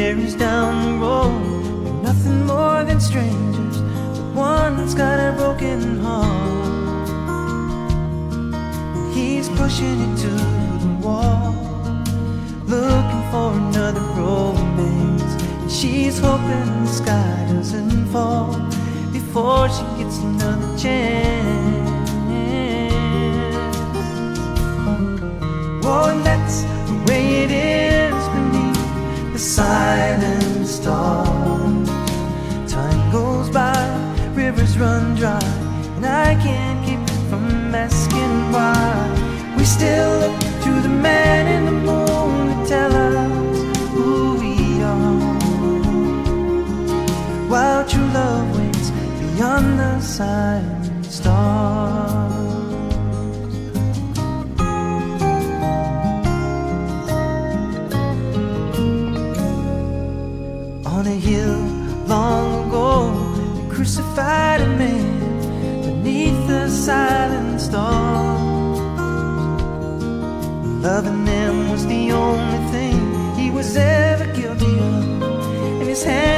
years down the road, we're nothing more than strangers, but one's got a broken heart. He's pushing it to the wall, looking for another romance, and she's hoping the sky doesn't fall before she gets another chance. Oh, and that's the way it is beneath the silent stars. Time goes by, rivers run dry, and I can't keep from asking why. We still look to the man in the moon to tell us who we are, while true love waits beyond the silent stars. On a hill long ago, they crucified a man beneath the silent stars. Loving them was the only thing he was ever guilty of, and his hand